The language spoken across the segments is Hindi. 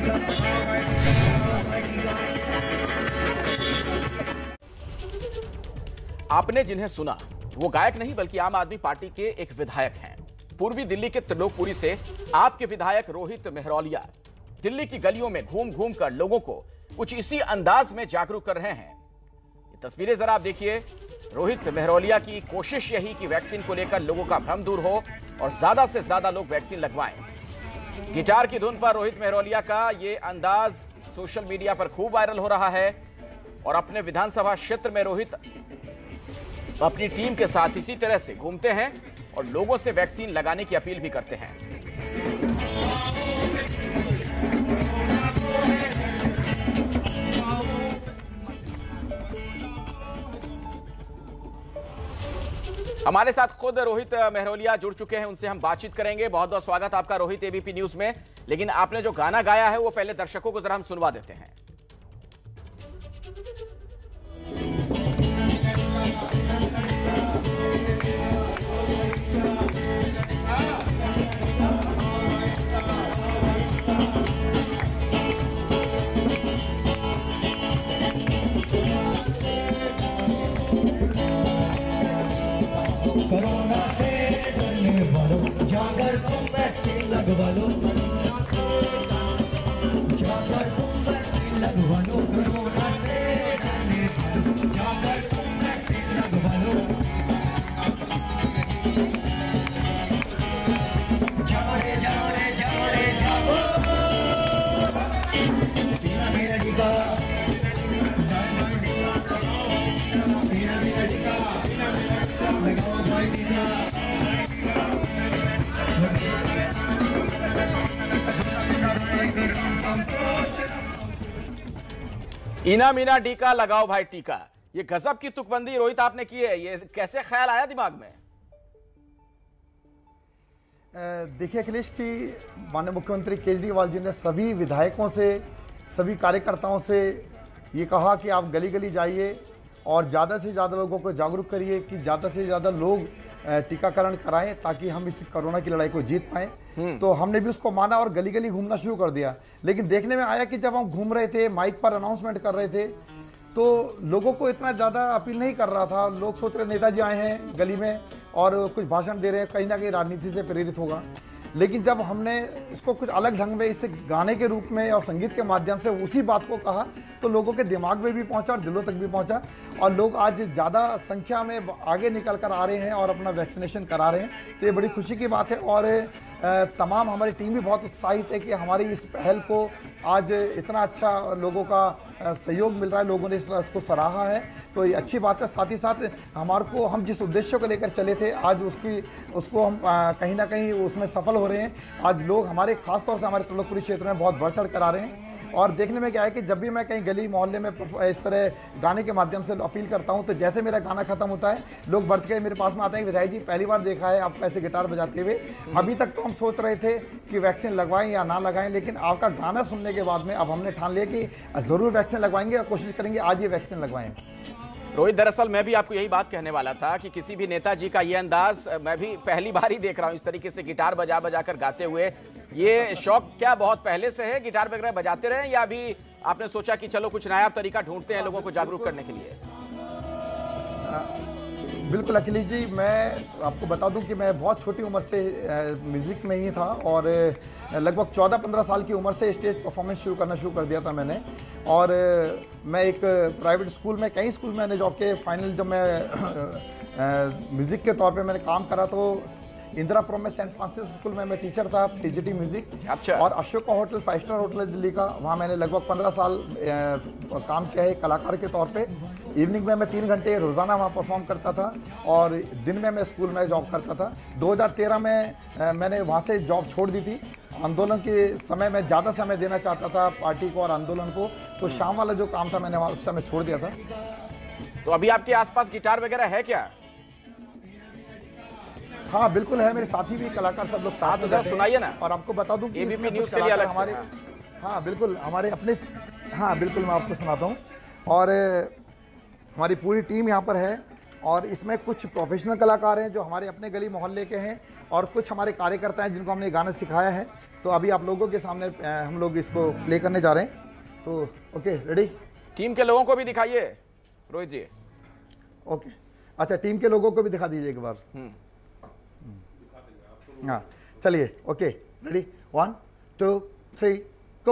आपने जिन्हें सुना वो गायक नहीं बल्कि आम आदमी पार्टी के एक विधायक हैं। पूर्वी दिल्ली के त्रिलोकपुरी से आपके विधायक रोहित मेहरोलिया दिल्ली की गलियों में घूम घूम कर लोगों को कुछ इसी अंदाज में जागरूक कर रहे हैं। ये तस्वीरें जरा आप देखिए। रोहित मेहरोलिया की कोशिश यही कि वैक्सीन को लेकर लोगों का भ्रम दूर हो और ज्यादा से ज्यादा लोग वैक्सीन लगवाएं। गिटार की धुन पर रोहित मेहरोलिया का ये अंदाज सोशल मीडिया पर खूब वायरल हो रहा है और अपने विधानसभा क्षेत्र में रोहित अपनी टीम के साथ इसी तरह से घूमते हैं और लोगों से वैक्सीन लगाने की अपील भी करते हैं। हमारे साथ खुद रोहित मेहरोलिया जुड़ चुके हैं, उनसे हम बातचीत करेंगे। बहुत बहुत स्वागत आपका रोहित एबीपी न्यूज में। लेकिन आपने जो गाना गाया है वो पहले दर्शकों को जरा हम सुनवा देते हैं। कोरोना से डरने वालों जाकर तुम वैक्सीन लगवा लो, जाकर तुम वैक्सीन लगवा लो। कोरोना से डरने वालों जाकर तुम वैक्सीन लगवा लो। जाओ रे जाओ रे जाओ रे जाओ, पीना मेरा टीका, पीना मेरा टीका लगाओ भाई टीका। इना मीना टीका लगाओ भाई टीका, ये गजब की तुकबंदी रोहित आपने की है। ये कैसे ख्याल आया दिमाग में? देखिए अखिलेश की माननीय मुख्यमंत्री केजरीवाल जी ने सभी विधायकों से, सभी कार्यकर्ताओं से ये कहा कि आप गली गली जाइए और ज़्यादा से ज़्यादा लोगों को जागरूक करिए कि ज़्यादा से ज़्यादा लोग टीकाकरण कराएं ताकि हम इस कोरोना की लड़ाई को जीत पाएं। तो हमने भी उसको माना और गली गली घूमना शुरू कर दिया। लेकिन देखने में आया कि जब हम घूम रहे थे, माइक पर अनाउंसमेंट कर रहे थे, तो लोगों को इतना ज़्यादा अपील नहीं कर रहा था। लोग सोच रहे नेताजी आए हैं गली में और कुछ भाषण दे रहे हैं, कहीं ना कहीं राजनीति से प्रेरित होगा। लेकिन जब हमने इसको कुछ अलग ढंग में, इसे गाने के रूप में और संगीत के माध्यम से उसी बात को कहा, तो लोगों के दिमाग में भी पहुंचा और दिलों तक भी पहुंचा और लोग आज ज़्यादा संख्या में आगे निकल कर आ रहे हैं और अपना वैक्सीनेशन करा रहे हैं। तो ये बड़ी खुशी की बात है और तमाम हमारी टीम भी बहुत उत्साहित है कि हमारी इस पहल को आज इतना अच्छा लोगों का सहयोग मिल रहा है, लोगों ने इसको सराहा है, तो ये अच्छी बात है। साथ ही साथ हमारे को, हम जिस उद्देश्य को लेकर चले थे, आज उसको हम कहीं ना कहीं उसमें सफल हो रहे हैं। आज लोग हमारे, खासतौर से हमारे त्रिलोकपुरी क्षेत्र में बहुत बढ़ चढ़ कर आ रहे हैं। और देखने में क्या है कि जब भी मैं कहीं गली मोहल्ले में इस तरह गाने के माध्यम से अपील करता हूं, तो जैसे मेरा गाना खत्म होता है, लोग बढ़ के मेरे पास में आते हैं, विधायक जी पहली बार देखा है आप ऐसे गिटार बजाते हुए। अभी तक तो हम सोच रहे थे कि वैक्सीन लगवाएं या ना लगाएं, लेकिन आपका गाना सुनने के बाद में अब हमने ठान लिया कि ज़रूर वैक्सीन लगवाएंगे और कोशिश करेंगे आज ये वैक्सीन लगवाएं। रोहित, दरअसल मैं भी आपको यही बात कहने वाला था कि किसी भी नेताजी का ये अंदाज मैं भी पहली बार ही देख रहा हूं, इस तरीके से गिटार बजा बजा कर गाते हुए। ये शौक क्या बहुत पहले से है, गिटार वगैरह बजाते रहे, या अभी आपने सोचा कि चलो कुछ नया तरीका ढूंढते हैं लोगों को जागरूक करने के लिए? बिल्कुल अखिलेश जी, मैं आपको बता दूं कि मैं बहुत छोटी उम्र से म्यूज़िक में ही था और लगभग 14-15 साल की उम्र से स्टेज परफॉर्मेंस शुरू कर दिया था मैंने। और मैं एक प्राइवेट स्कूल में, कई स्कूल में मैंने जॉब के, फाइनल जब मैं म्यूज़िक के तौर पे मैंने काम करा तो इंदिरापुरम में सेंट फ्रांसिस स्कूल में मैं टीचर था, टीजीटी म्यूजिक। अच्छा। और अशोका होटल 5 स्टार होटल है दिल्ली का, वहाँ मैंने लगभग 15 साल काम किया है कलाकार के तौर पे। इवनिंग में मैं 3 घंटे रोज़ाना वहाँ परफॉर्म करता था और दिन में मैं स्कूल में जॉब करता था। 2013 में मैंने वहाँ से जॉब छोड़ दी थी। आंदोलन के समय में ज़्यादा समय देना चाहता था पार्टी को और आंदोलन को, तो शाम वाला जो काम था मैंने वहाँ उस समय छोड़ दिया था। तो अभी आपके आसपास गिटार वगैरह है क्या? हाँ बिल्कुल है, मेरे साथी भी कलाकार सब लोग साथ में सुनाइए ना। और आपको बता दूं कि एबीपी न्यूज़ के लिए अलग हमारे, हाँ बिल्कुल हमारे अपने, हाँ बिल्कुल मैं आपको सुनाता हूँ। और हमारी पूरी टीम यहाँ पर है और इसमें कुछ प्रोफेशनल कलाकार हैं जो हमारे अपने गली मोहल्ले के हैं और कुछ हमारे कार्यकर्ता हैं जिनको हमने गाना सिखाया है। तो अभी आप लोगों के सामने हम लोग इसको प्ले करने जा रहे हैं। तो ओके, रेडी? टीम के लोगों को भी दिखाइए रोहित जी। ओके, अच्छा, टीम के लोगों को भी दिखा दीजिए एक बार। हाँ, चलिए, ओके, रेडी? 1 2 3 गो।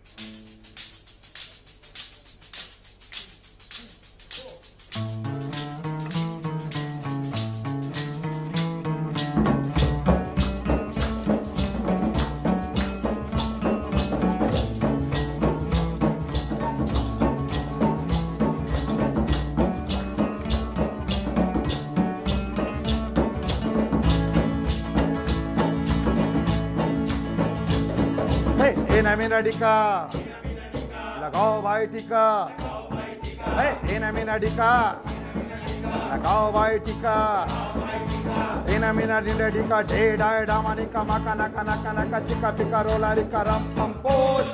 एनामिना टीका लगाओ भाई, टीका एनामिना टीका लगाओ भाई, टीका एनामिना टीका डे डाय डामा निका माका नका नका नका चिका पिका रोला रिका रम पम पोच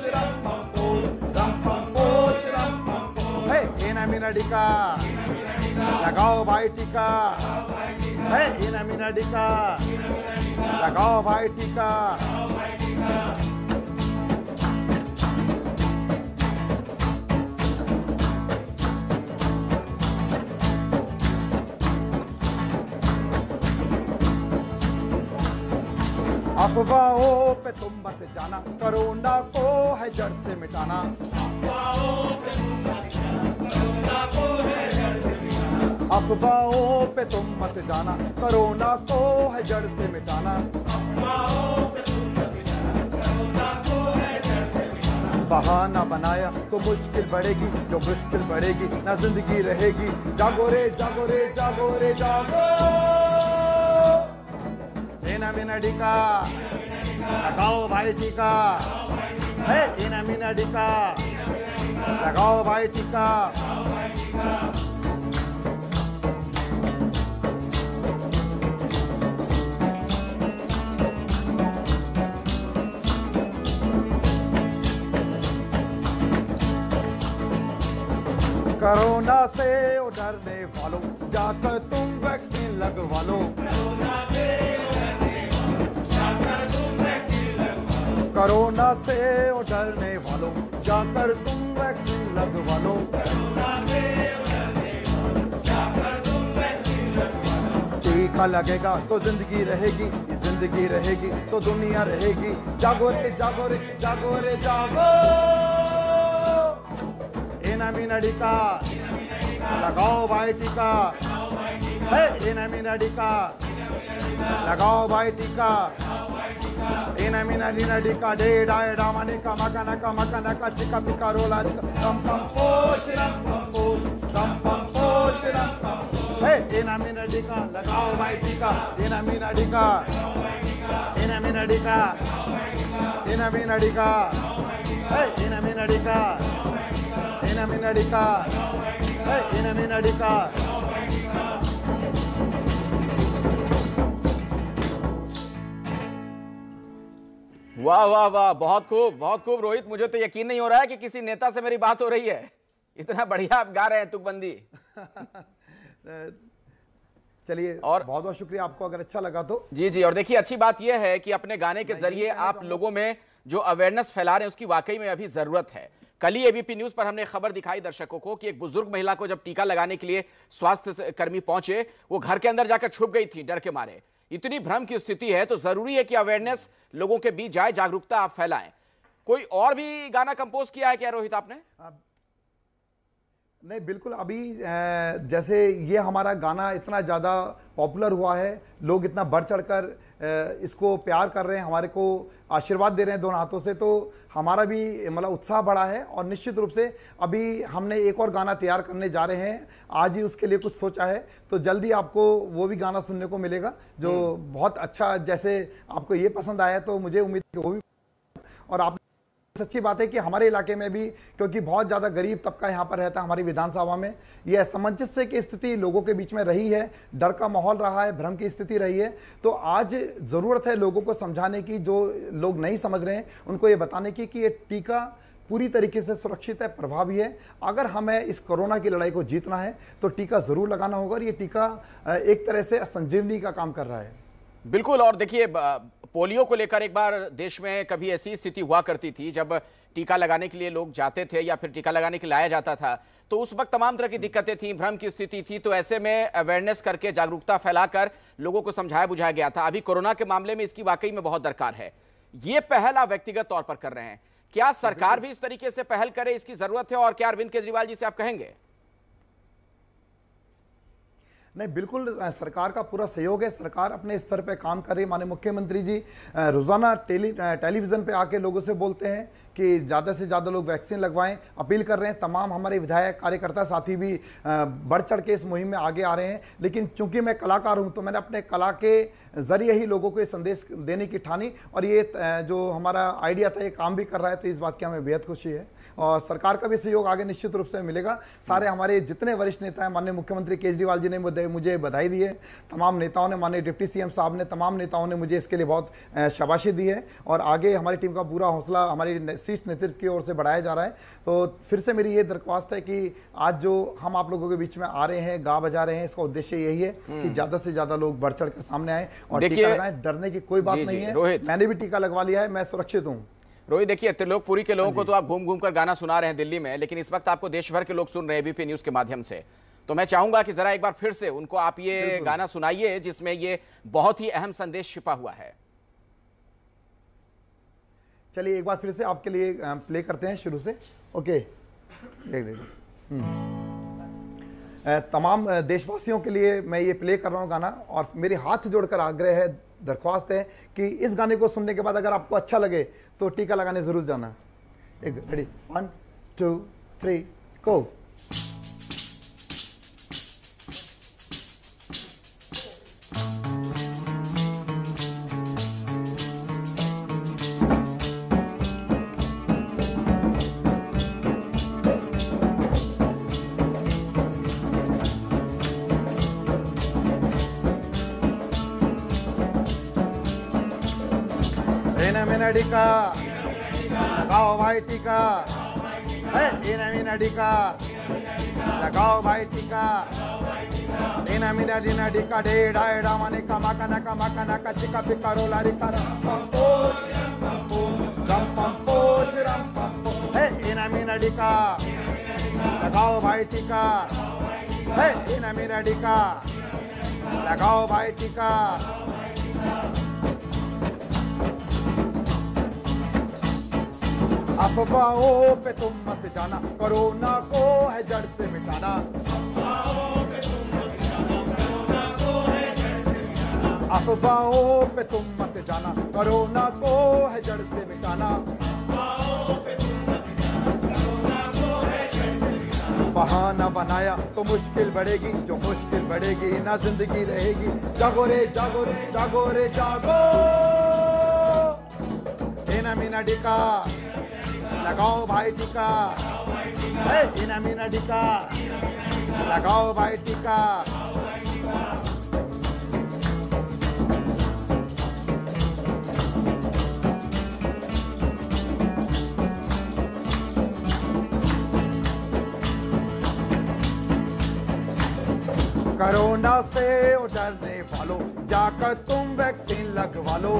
एनामिना टीका लगाओ भाई, टीका एनामिना टीका लगाओ भाई, टीका। अफवाहों पे तुम मत जाना, कोरोना को है जड़ से मिटाना। अफवाहों पे तुम मत जाना, कोरोना को है जड़ से मिटाना। बहाना बनाया तो मुश्किल बढ़ेगी, जो मुश्किल बढ़ेगी ना जिंदगी रहेगी। जागो रे जागो रे जागो रे जागो। एनामिना टीका लगाओ भाई, टीका एनामिना टीका लगाओ भाई, टीका। कोरोना से डरने वालों, जाकर तुम वैक्सीन लगवा लो। कोरोना से डरने वालों, जाकर तुम वैक्सीन लगवा लो। टीका लगेगा तो जिंदगी रहेगी, जिंदगी रहेगी तो दुनिया रहेगी। जागो रे जागो रे जागो रे जागो। एनामिना टीका लगाओ भाई, टीका एनामिना टीका लगाओ भाई, टीका एनामिना टीका डे डाय डामा निका मका नका मका नका चिका पिका रोला रम पम पोच एनामिना टीका लगाओ भाई, टीका एनामिना टीका एनामिना टीका एनामिना टीका एनामिना टीका एनामिना टीका एनामिना टीका। वाह वाह वाह, बहुत खूब रोहित। मुझे तो यकीन नहीं हो रहा है कि किसी नेता से मेरी बात हो रही है। इतना बढ़िया आप गा रहे हैं तुकबंदी। चलिए, और बहुत बहुत शुक्रिया आपको, अगर अच्छा लगा तो। जी, और देखिए अच्छी बात यह है कि अपने गाने के जरिए आप लोगों में जो अवेयरनेस फैला रहे हैं उसकी वाकई में अभी जरूरत है। कल ही एबीपी न्यूज पर हमने खबर दिखाई दर्शकों को कि एक बुजुर्ग महिला को जब टीका लगाने के लिए स्वास्थ्य कर्मी पहुंचे, वो घर के अंदर जाकर छुप गई थी डर के मारे। इतनी भ्रम की स्थिति है तो जरूरी है कि अवेयरनेस लोगों के बीच जाए, जागरूकता आप फैलाएं। कोई और भी गाना कंपोज किया है क्या रोहित आपने? नहीं, बिल्कुल। अभी जैसे ये हमारा गाना इतना ज़्यादा पॉपुलर हुआ है, लोग इतना बढ़ चढ़कर इसको प्यार कर रहे हैं, हमारे को आशीर्वाद दे रहे हैं दोनों हाथों से, तो हमारा भी मतलब उत्साह बढ़ा है। और निश्चित रूप से अभी हमने एक और गाना तैयार करने जा रहे हैं, आज ही उसके लिए कुछ सोचा है, तो जल्दी आपको वो भी गाना सुनने को मिलेगा जो बहुत अच्छा, जैसे आपको ये पसंद आया तो मुझे उम्मीद है वो भी। और आप सच्ची बात है कि हमारे इलाके में भी, क्योंकि बहुत ज़्यादा गरीब तबका यहाँ पर रहता है हमारी विधानसभा में, यह असमंजस्य की स्थिति लोगों के बीच में रही है, डर का माहौल रहा है, भ्रम की स्थिति रही है। तो आज ज़रूरत है लोगों को समझाने की, जो लोग नहीं समझ रहे हैं उनको ये बताने की कि ये टीका पूरी तरीके से सुरक्षित है, प्रभावी है। अगर हमें इस कोरोना की लड़ाई को जीतना है तो टीका ज़रूर लगाना होगा। और ये टीका एक तरह से संजीवनी का काम कर रहा है। बिल्कुल। और देखिए, पोलियो को लेकर एक बार देश में कभी ऐसी स्थिति हुआ करती थी जब टीका लगाने के लिए लोग जाते थे या फिर टीका लगाने के लिए लाया जाता था, तो उस वक्त तमाम तरह की दिक्कतें थी, भ्रम की स्थिति थी। तो ऐसे में अवेयरनेस करके, जागरूकता फैलाकर लोगों को समझाया बुझाया गया था। अभी कोरोना के मामले में इसकी वाकई में बहुत दरकार है। ये पहल आप व्यक्तिगत तौर पर कर रहे हैं, क्या सरकार भी इस तरीके से पहल करे, इसकी जरूरत है? और क्या अरविंद केजरीवाल जी से आप कहेंगे? नहीं, बिल्कुल सरकार का पूरा सहयोग है। सरकार अपने स्तर पे काम कर रही है। माननीय मुख्यमंत्री जी रोजाना टेलीविजन पे आके लोगों से बोलते हैं कि ज़्यादा से ज़्यादा लोग वैक्सीन लगवाएं, अपील कर रहे हैं। तमाम हमारे विधायक, कार्यकर्ता साथी भी बढ़ चढ़ के इस मुहिम में आगे आ रहे हैं। लेकिन चूंकि मैं कलाकार हूं, तो मैंने अपने कला के जरिए ही लोगों को ये संदेश देने की ठानी, और ये जो हमारा आइडिया था ये काम भी कर रहा है। तो इस बात की हमें बेहद खुशी है, और सरकार का भी सहयोग आगे निश्चित रूप से मिलेगा। सारे हमारे जितने वरिष्ठ नेता हैं, माननीय मुख्यमंत्री केजरीवाल जी ने मुझे बधाई दी है, तमाम नेताओं ने, माननीय डिप्टी सीएम साहब ने, तमाम नेताओं ने मुझे इसके लिए बहुत शाबाशी दी है। और आगे हमारी टीम का पूरा हौसला हमारी शीर्ष नेतृत्व की ओर से बढ़ाया जा रहा है। तो फिर से मेरी ये दरख्वास्त है कि आज जो हम आप लोगों के बीच में आ रहे हैं, गा बजा रहे हैं, इसका उद्देश्य यही है कि ज्यादा से ज्यादा लोग बढ़ चढ़ कर सामने आए और टीका लगाएं। डरने की कोई बात नहीं है। मैंने भी टीका लगवा लिया है, मैं सुरक्षित हूँ। रोहित, देखिए, त्रिलोकपुरी के लोगों को तो आप घूम घूम कर गाना सुना रहे हैं दिल्ली में, लेकिन इस वक्त आपको देश भर के लोग सुन रहे हैं एबीपी न्यूज के माध्यम से। तो मैं चाहूंगा कि जरा एक बार फिर से उनको आप ये गाना सुनाइए जिसमें ये बहुत ही अहम संदेश छिपा हुआ है। चलिए एक बार फिर से आपके लिए प्ले करते हैं शुरू से। ओके, तमाम देशवासियों के लिए मैं ये प्ले कर रहा हूँ गाना, और मेरे हाथ जोड़कर आग्रह है, दरख्वास्त है कि इस गाने को सुनने के बाद अगर आपको अच्छा लगे तो टीका लगाने जरूर जाना। एक रेडी, 1 2 3 गो। टीका लगाओ भाई, टीका मीना टीका लगाओ भाई, टीका मीना टीका डे डाय डामाने कमा कना कमा कना का चिका पिका रोला रिका मीना टीका लगाओ भाई, टीका मीना टीका लगाओ भाई, टीका। अफवाहों पे तुम मत जाना, कोरोना को है जड़ से मिटाना। अफवाहों पे तुम मत जाना, कोरोना को है जड़ से मिटाना। बहाना बनाया तो मुश्किल बढ़ेगी, जो मुश्किल बढ़ेगी ना जिंदगी रहेगी। जागो रे जागो रे जागो रे जागो, मीना टीका लगाओ भाई, टीका मीना टीका लगाओ भाई, टीका। कोरोना से डरने वालों, जाकर तुम वैक्सीन लगवा लो।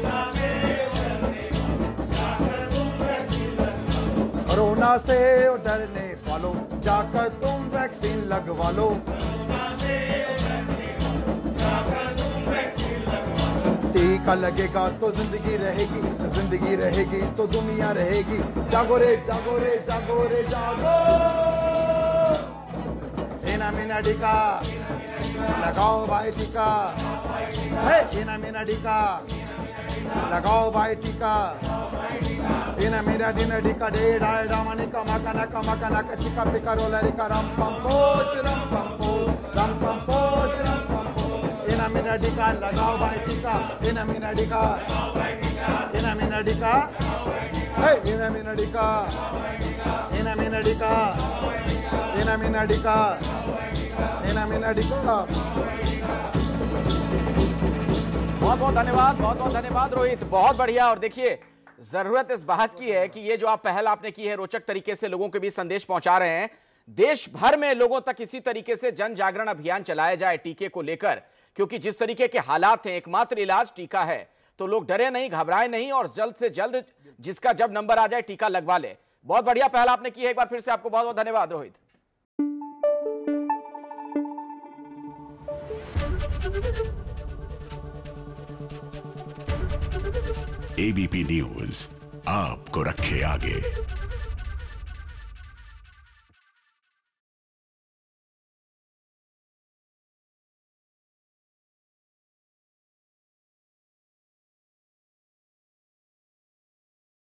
कोरोना से डरने वालों, जाकर तुम वैक्सीन लगवा लो। टीका लगेगा तो जिंदगी रहेगी, जिंदगी रहेगी तो दुनिया रहेगी। जागो रे जागो रे जागो रे जागो, मीना टीका लगाओ भाई, टीका मीना टीका लगाओ भाई, टीका मीना टीका डे डाय डामाने कमा कना का चिका पिका रोला रिका रम पम पोच रम पम पोच रम पम पोच रम पम पोच। मीना टीका लगाओ भाई, टीका मीना टीका मीना टीका मीना टीका मीना टीका मीना टीका मीना टीका। बहुत बहुत धन्यवाद, बहुत बहुत धन्यवाद रोहित, बहुत बढ़िया। और देखिए, जरूरत इस बात की है कि ये जो आप पहल आपने की है, रोचक तरीके से लोगों के बीच संदेश पहुंचा रहे हैं, देश भर में लोगों तक इसी तरीके से जन जागरण अभियान चलाया जाए टीके को लेकर, क्योंकि जिस तरीके के हालात हैं, एकमात्र इलाज टीका है। तो लोग डरे नहीं, घबराए नहीं और जल्द से जल्द जिसका जब नंबर आ जाए टीका लगवा ले। बहुत बढ़िया पहल आपने की है, एक बार फिर से आपको बहुत बहुत धन्यवाद रोहित। एबीपी न्यूज आपको रखे आगे।